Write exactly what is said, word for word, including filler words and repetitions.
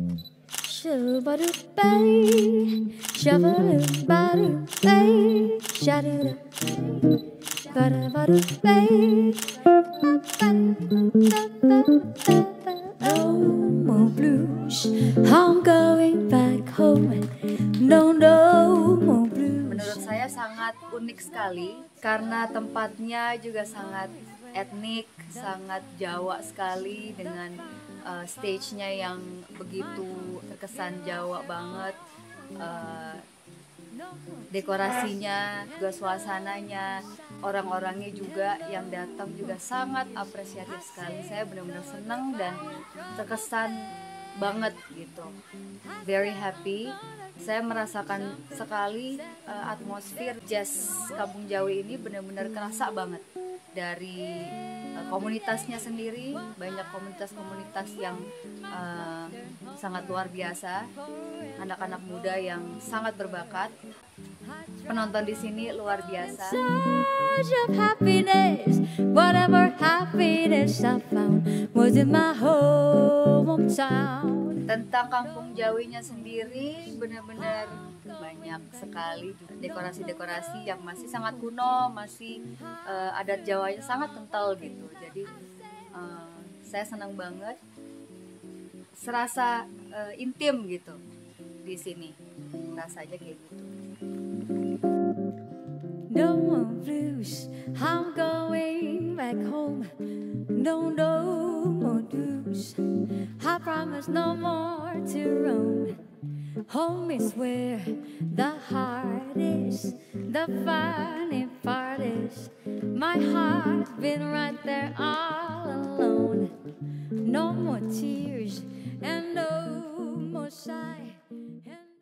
Shoo-ba-doo-bay, shabba-doo-ba-doo-bay, sha-doo-doo, ba-da-ba-doo-bay, ba-ba-da-ba-da-ba. No more blues, I'm going back home. No, no more blues. Menurut saya sangat unik sekali karena tempatnya juga sangat etnik, sangat Jawa sekali dengan uh, stage-nya yang begitu terkesan Jawa banget, uh, dekorasinya, juga suasananya, orang-orangnya juga yang datang juga sangat apresiatif sekali. Saya benar-benar senang dan terkesan banget gitu, very happy. Saya merasakan sekali uh, atmosfer jazz Kampung Jawi ini benar-benar kerasa banget dari uh, komunitasnya sendiri, banyak komunitas-komunitas yang uh, sangat luar biasa, anak-anak muda yang sangat berbakat. Penonton di sini luar biasa. Surge of happiness, whatever happiness I found was in my hometown. Tentang Kampung Jawinya sendiri benar-benar banyak sekali dekorasi-dekorasi yang masih sangat kuno, masih uh, adat Jawanya sangat kental gitu. Jadi uh, saya senang banget, serasa uh, intim gitu di sini, rasanya kayak gitu. No more blues, I'm going back home. No, no more blues, I promise no more to roam. Home is where the heart is, the funny part is my heart's been right there all alone. No more tears and no